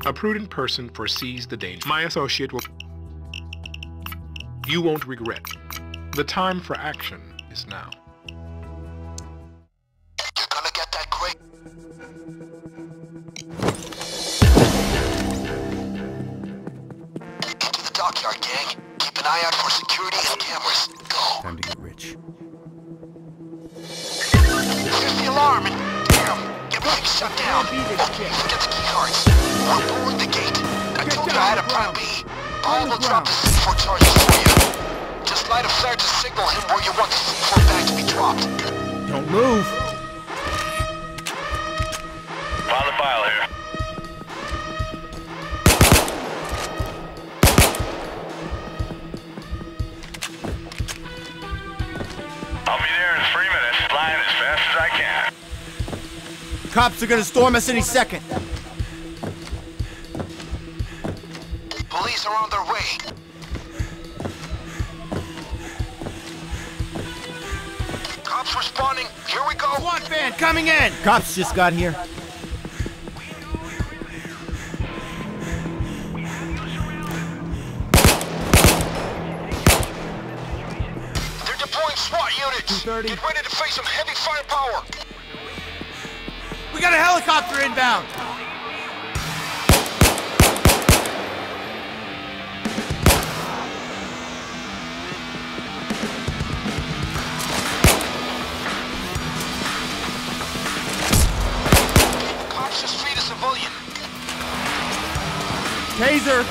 A prudent person foresees the danger. My associate will... You won't regret. The time for action is now. You're gonna get that great... Into the dockyard, gang. Keep an eye out for security and cameras. Go. Time to get rich. Here's the alarm and... Damn! Everything's shut down. Okay, forget the key cards. We're boarding the gate. I told you I had a plan B. Paul will drop the C4 charges for you. Just light a flare to signal him where you want the C4 bag to be dropped. Don't move! File the file here. I'll be there in 3 minutes, flying as fast as I can. Cops are gonna storm us any second. Police are on their way. Cops responding. Here we go. SWAT van coming in! Cops just got here. They're deploying SWAT units. 230. Get ready to face some heavy firepower. We got a helicopter inbound! Cops just freed a civilian. Taser!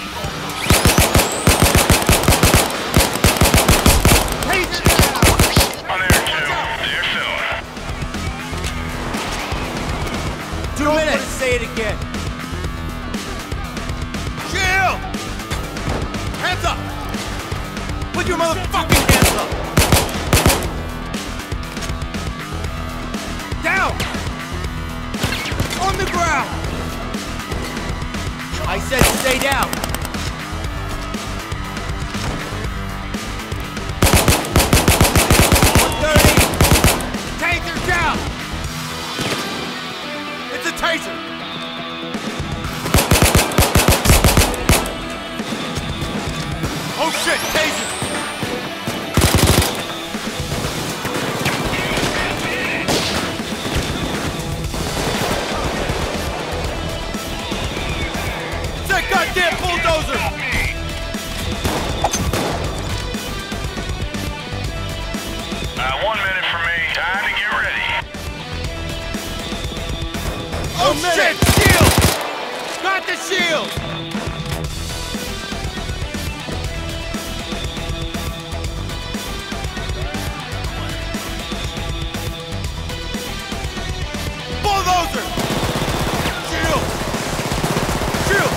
Taser down! On there too. There soon. 2 minutes! Say it again. Chill! Hands up! Put your motherfucking hands up! Down! On the ground! I said stay down! Taser down! It's a taser! Oh shit, taser! That goddamn bulldozer! 1 minute for me. Time to get ready. Oh shit! Shield! Got the shield! Bulldozer! Shield! Shield!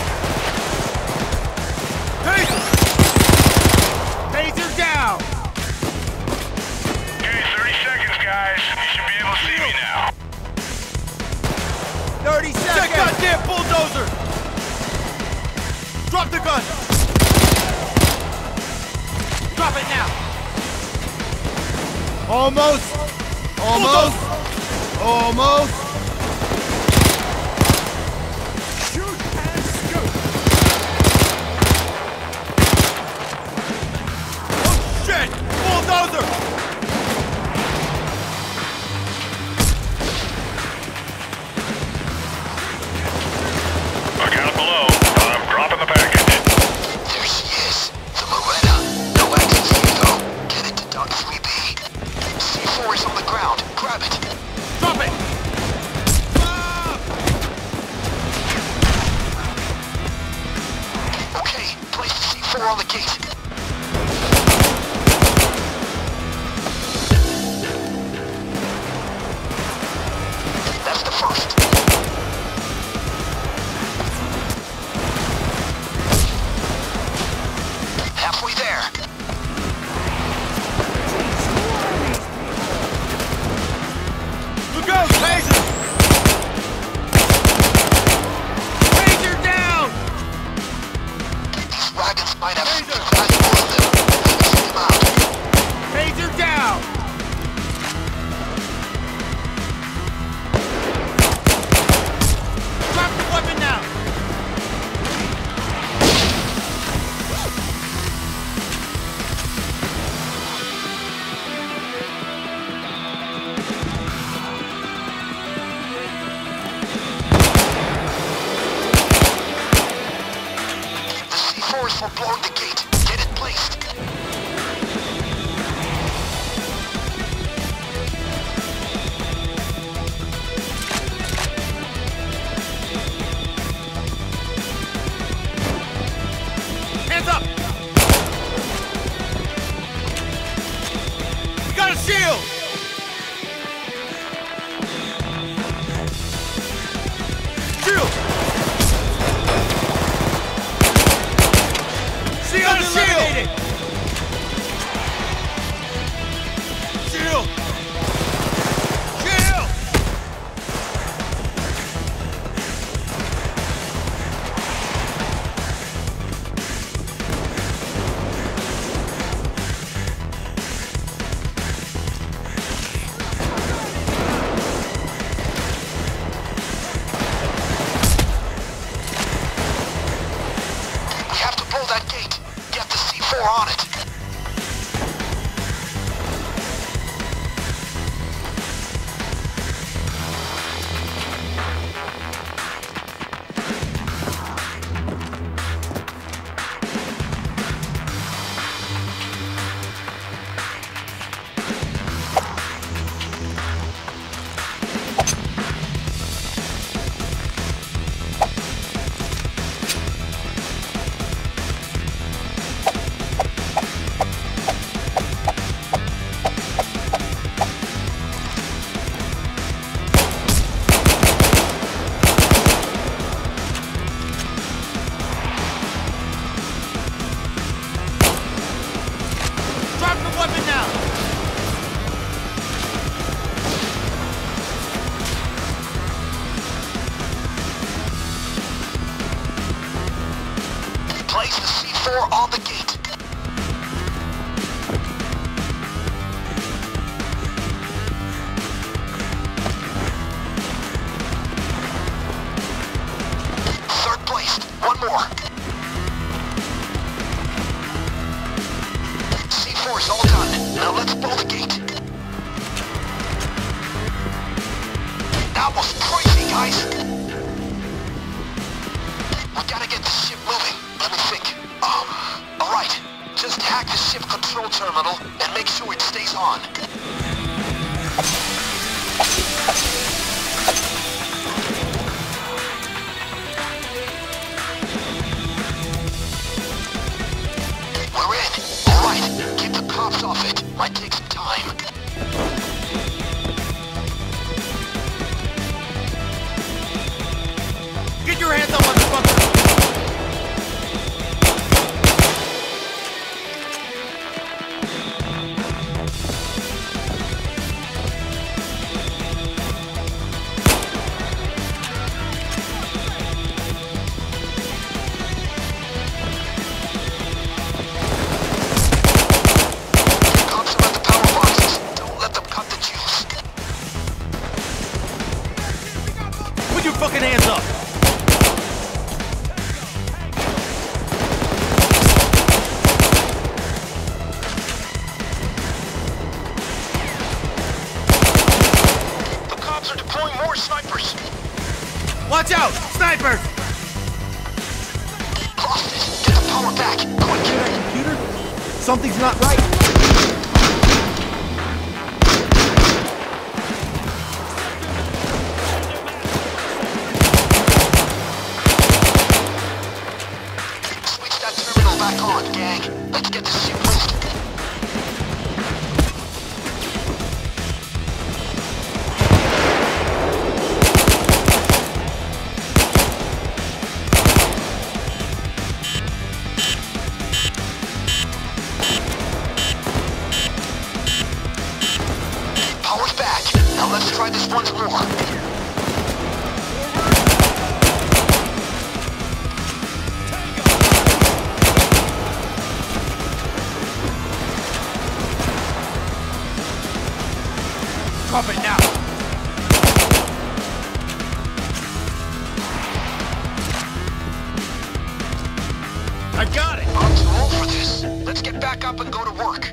Taser! Taser down! Okay, 30 seconds, guys. You should be able to see me now. 30 seconds! That goddamn bulldozer! Drop the gun! Drop it now! Almost! Almost! Almost! Shoot and scoot! Oh shit! Bulldozer! Look out below. I'm dropping the package. There she is. The Loretta. No access here, though. Get it to Dock 3B. C4 is on the ground. Grab it. Drop it! Okay, place the C4 on the gate. That's the first. Halfway there. Look out, taser! Taser down! These wagons might have before blowing the gate. Get it placed. Hands up! We got a shield! Shield! Shield eliminated! Shield! Shield! We have to pull that gate. Get the C4 on it. Drop the weapon now! Place the C4 on the gate. Third placed. One more. C4's all done. Now let's blow the gate. That was crazy, guys. We gotta get the ship moving. Let me think. Alright. Just hack the ship control terminal and make sure it stays on. We're in. Alright. Keep the cops off it. Might take some time. Get your hands up, motherfucker! Cops are at the power boxes. Don't let them cut the juice. Put your fucking hands up! The cops are deploying more snipers. Watch out! Sniper! Lost it. Get the power back. Quick. Computer? Something's not right. Switch that terminal back on, gang. Let's get the ship moved. Power's back. Now let's try this once more. Drop it now! I got it! I'm too old for this. Let's get back up and go to work.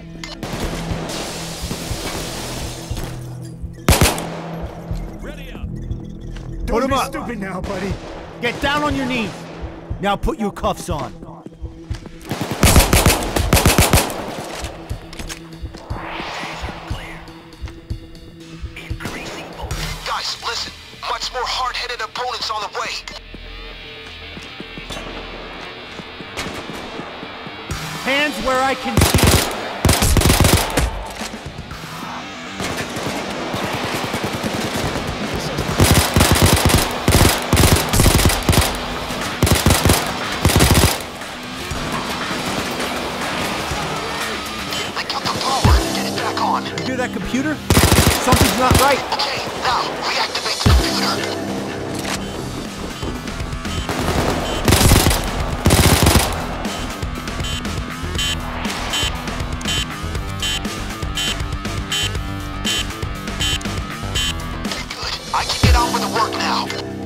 Put him up! Stupid now, buddy. Get down on your knees! Now put your cuffs on. where I can see it. I got the power. Get it back on. You hear that computer? Something's not right. Okay, now reactivate the computer. I can get on with the work now.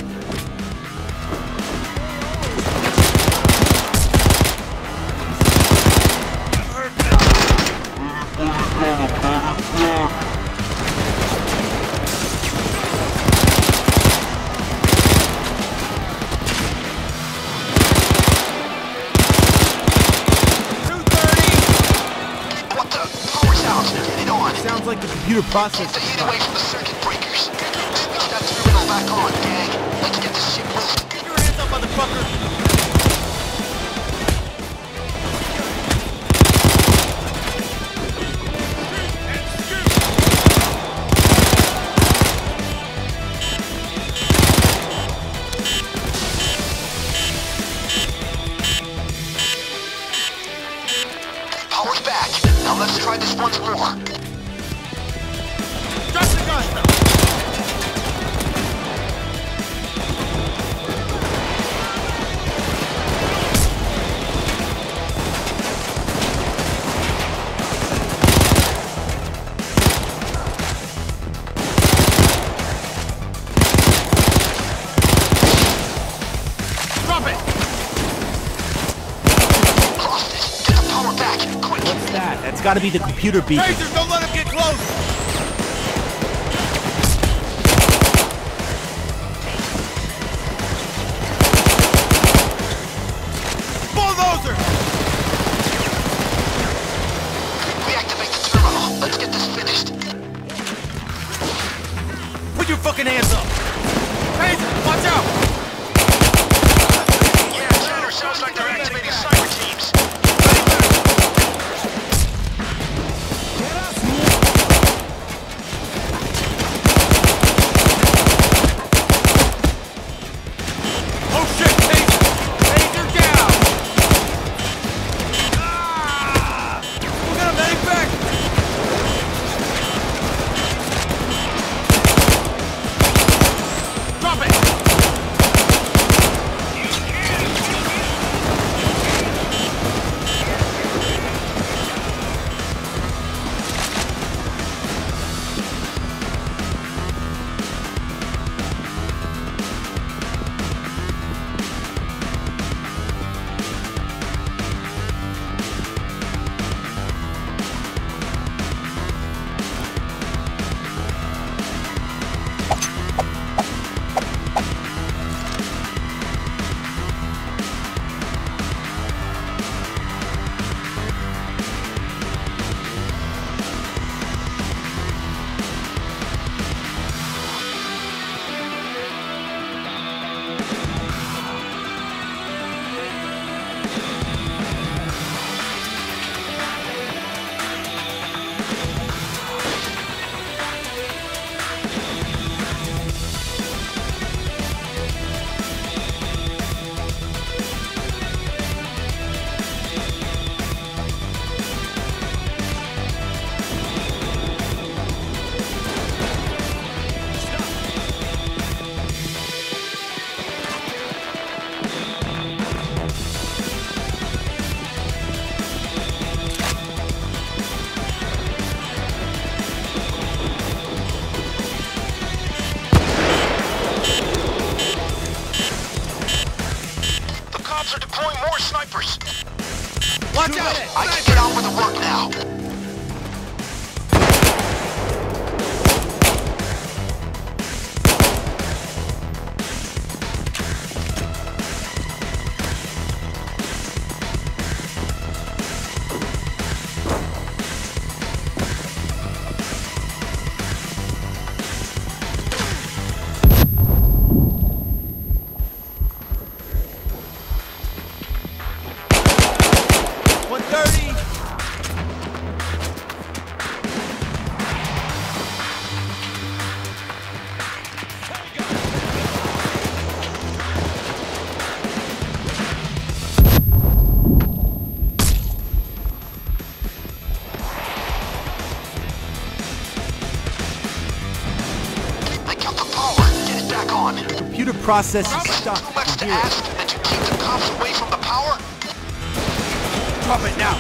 What the? Power's out. Get it on. Sounds like the computer Take processed the it. heat away from the circuit breakers. Switch that terminal back on, gang. Let's get this shit moved. Get your hands up, motherfucker! Power's back. Now let's try this once more. Drop the gun! Drop it! Crossed it. Get the power back. Quick. What's that? That's gotta be the computer beacon. Razors, don't let him get close! Bulldozer! Reactivate the terminal. Let's get this finished. Put your fucking hands up! Razor, watch out! Yeah, chatter sounds like they're activating cyber teams. Oh shit, Taser! Taser down! Ah! We got a medic back! Drop it! Are deploying more snipers. Watch out! I can get on with the work now. .130! computer process is stuck. Too much to ask that you keep the cops away from the power? Drop it now.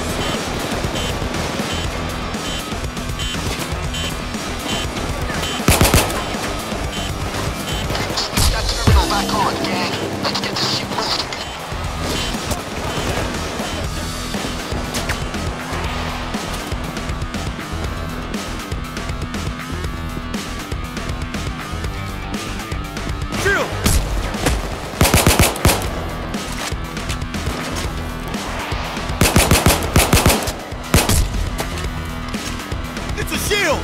Switch that terminal back on, gang. Let's get this shit moving. Drill! It's a shield!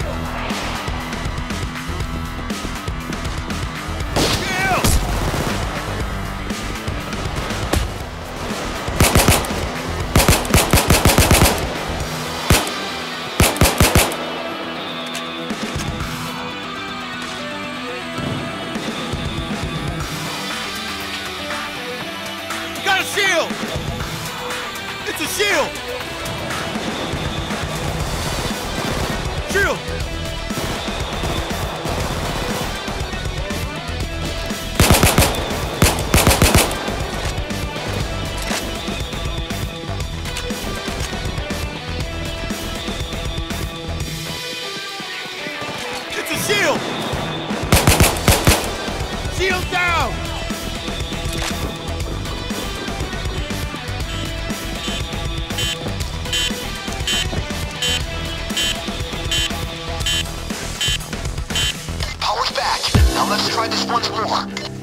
Shield! Got a shield! It's a shield! Shield! It's a shield! Shield down! Power's back. Now let's try this once more.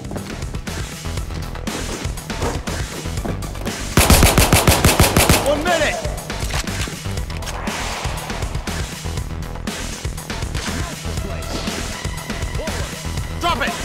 1 minute! Drop it!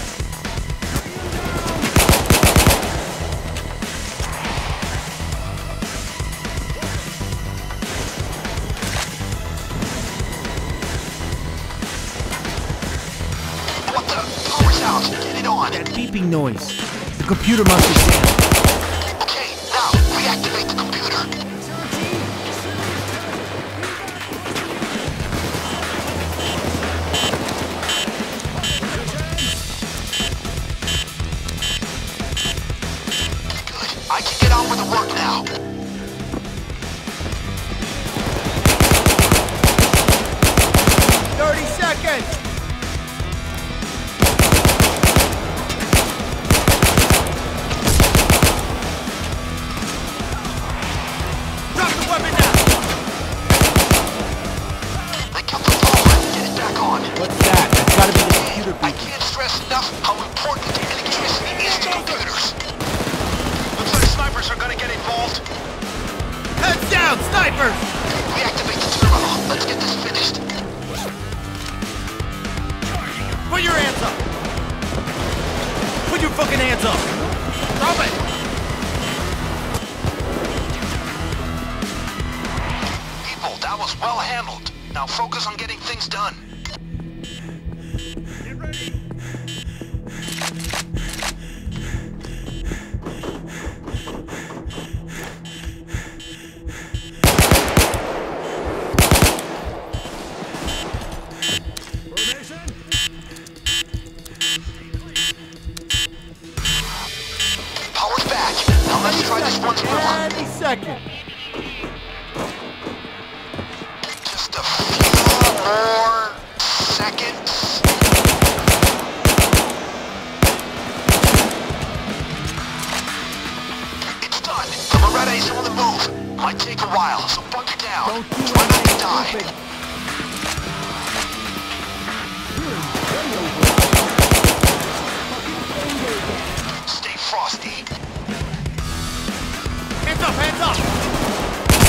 What the? Power's out. Get it on. That beeping noise. The computer must be jammed. Okay, now reactivate the computer. Good. I can get on with the work now. Seconds! Drop the weapon now! They cut the power. Get it back on. What's that? That's gotta be the computer I beeping. can't stress enough how important electricity is to computers. Looks like snipers are gonna get involved. Heads down, snipers! Reactivate the terminal. Let's get this finished. Put your hands up! Put your fucking hands up! Drop it! People, that was well handled. Now focus on getting things done. Power's back. Now let's try this once more. Any second. Just a few more seconds. It's done. The Loretta is on the move. Might take a while, so bunker down. Don't do Try not to anything die. stupid. Stay frosty. Hands up, hands up!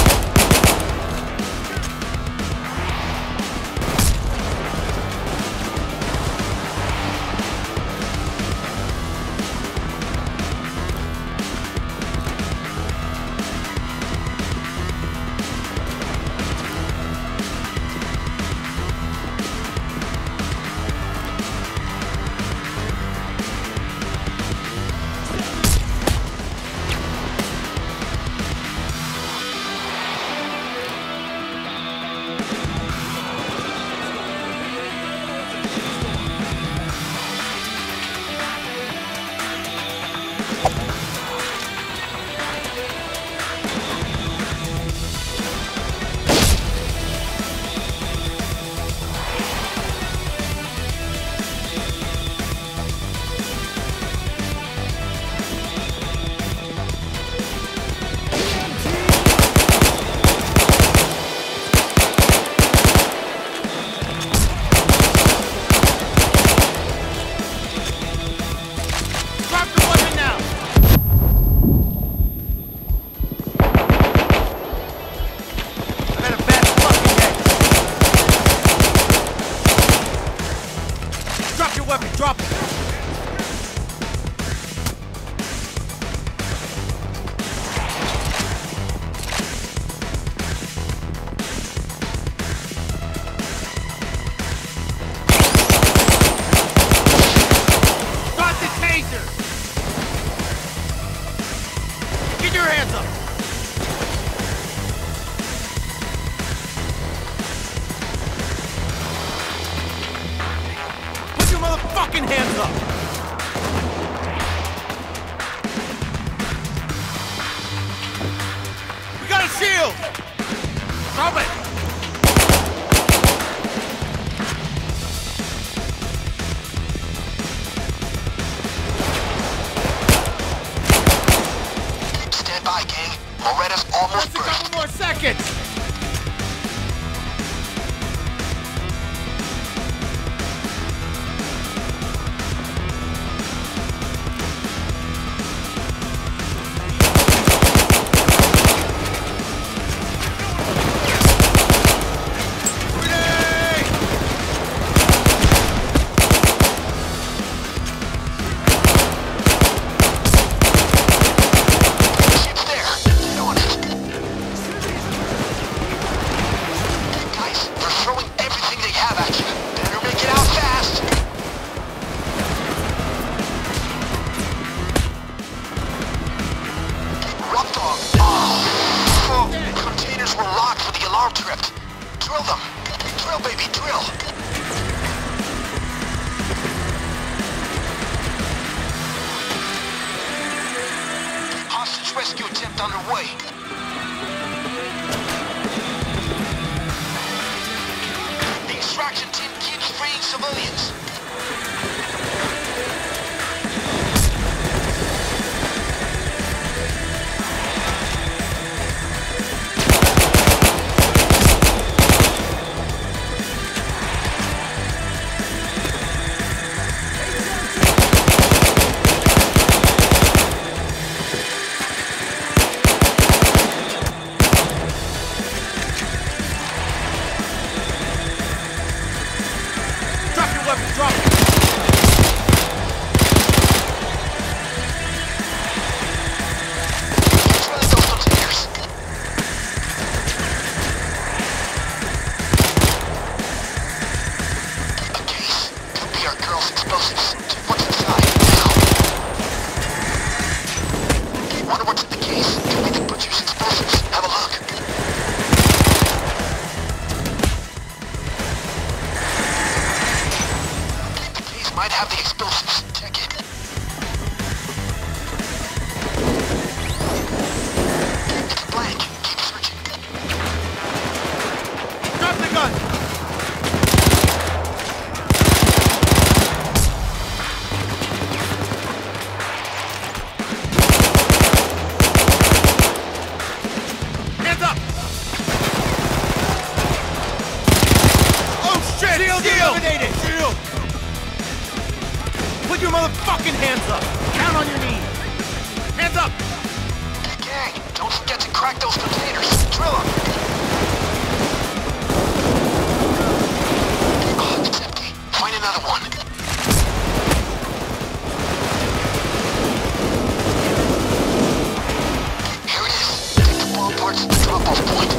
fucking hands up! We got a shield! Drop it! Stand by, gang. Moretta's almost Just a couple more seconds! Drill them! Drill, baby, drill! Hostage rescue attempt underway. The extraction team keeps freeing civilians. Drop it! Might have the explosives. Check it. It's blank. Keep searching. Drop the gun! Hands up! Oh shit! Shield eliminated! Shield! Put your motherfucking hands up! Down on your knees! Hands up! Gang, don't forget to crack those containers. Drill them! Oh, it's empty. Find another one. Here it is. Take the bomb parts to the drop-off point.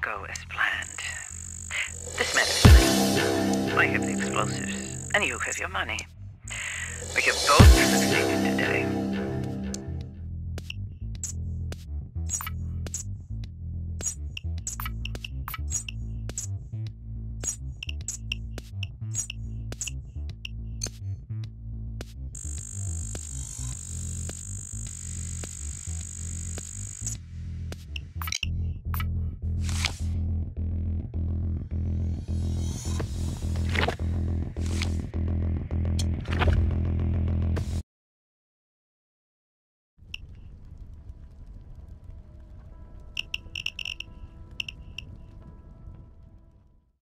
go as planned. This matters. I have the explosives, and you have your money.